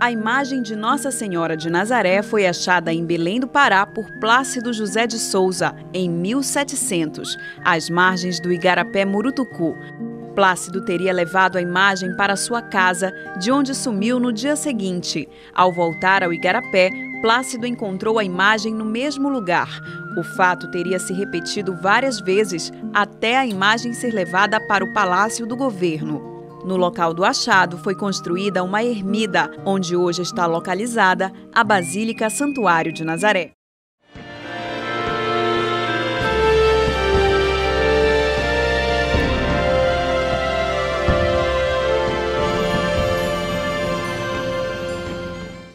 A imagem de Nossa Senhora de Nazaré foi achada em Belém do Pará por Plácido José de Souza, em 1700, às margens do Igarapé Murutucu. Plácido teria levado a imagem para sua casa, de onde sumiu no dia seguinte. Ao voltar ao Igarapé, Plácido encontrou a imagem no mesmo lugar. O fato teria se repetido várias vezes, até a imagem ser levada para o Palácio do Governo. No local do achado foi construída uma ermida, onde hoje está localizada a Basílica Santuário de Nazaré.